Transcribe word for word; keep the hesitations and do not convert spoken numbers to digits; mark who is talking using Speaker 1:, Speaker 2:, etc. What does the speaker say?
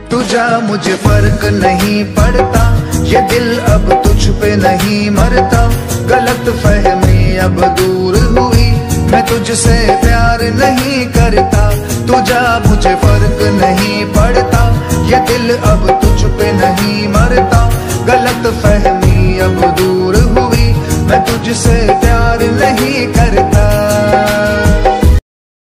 Speaker 1: तुझा मुझे फर्क नहीं पड़ता, ये दिल अब तुझ पे नहीं मरता। गलत फहमी अब दूर हुई, मैं तुझसे प्यार नहीं करता। तुझा मुझे फर्क नहीं पड़ता, ये दिल अब तुझ पे नहीं मरता। गलत फहमी अब दूर हुई, मैं तुझसे प्यार नहीं करता।